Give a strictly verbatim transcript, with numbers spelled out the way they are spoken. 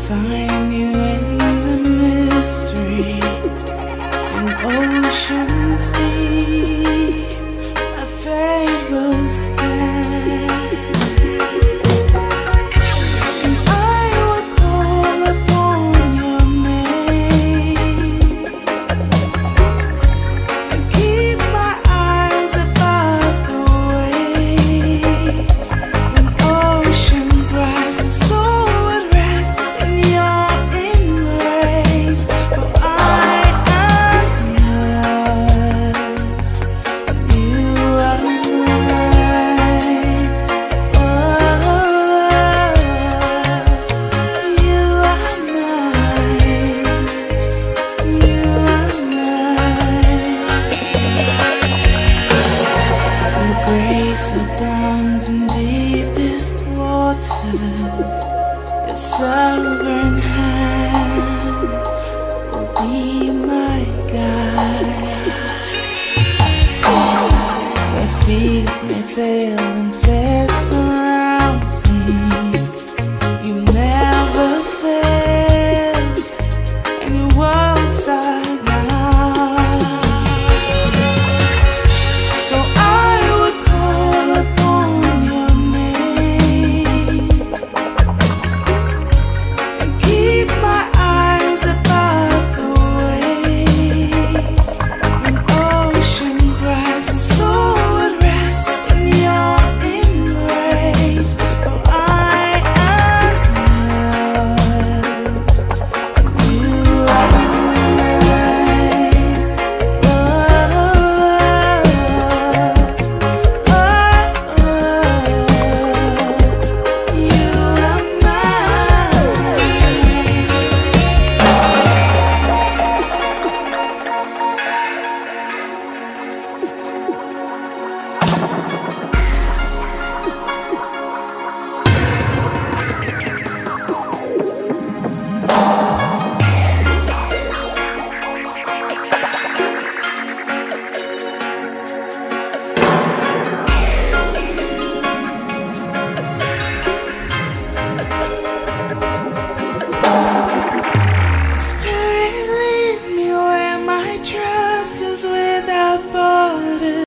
find you in the mystery and oceans deep. A fate will stand, and I will call upon your name and keep my eyes above the waves. When oceans rise, my soul would rest in your embrace. For I am yours, you are mine. Oh, you are mine, you are mine. Your grace abounds in deepest waters. Your sovereign hand will be my guide.